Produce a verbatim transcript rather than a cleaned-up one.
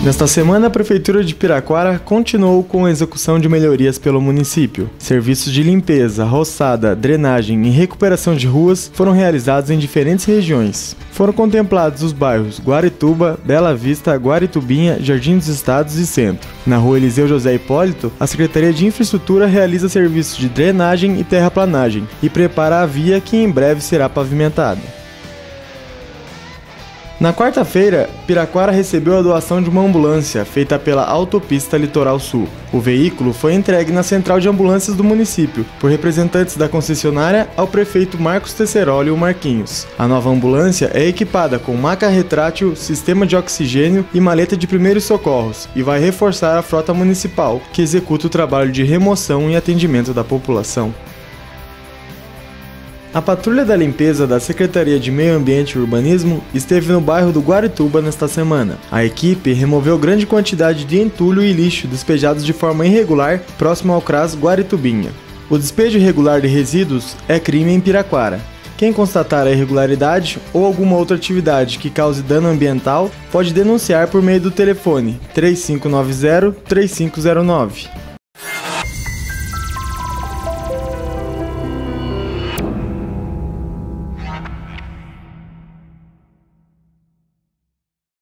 Nesta semana, a Prefeitura de Piraquara continuou com a execução de melhorias pelo município. Serviços de limpeza, roçada, drenagem e recuperação de ruas foram realizados em diferentes regiões. Foram contemplados os bairros Guarituba, Bela Vista, Guaritubinha, Jardim dos Estados e Centro. Na rua Eliseu José Hipólito, a Secretaria de Infraestrutura realiza serviços de drenagem e terraplanagem e prepara a via que em breve será pavimentada. Na quarta-feira, Piraquara recebeu a doação de uma ambulância feita pela Autopista Litoral Sul. O veículo foi entregue na central de ambulâncias do município, por representantes da concessionária ao prefeito Marcos Tesseroli, o Marquinhos. A nova ambulância é equipada com maca retrátil, sistema de oxigênio e maleta de primeiros socorros e vai reforçar a frota municipal, que executa o trabalho de remoção e atendimento da população. A Patrulha da Limpeza da Secretaria de Meio Ambiente e Urbanismo esteve no bairro do Guarituba nesta semana. A equipe removeu grande quantidade de entulho e lixo despejados de forma irregular próximo ao CRAS Guaritubinha. O despejo irregular de resíduos é crime em Piraquara. Quem constatar a irregularidade ou alguma outra atividade que cause dano ambiental pode denunciar por meio do telefone três cinco nove zero, três cinco zero nove.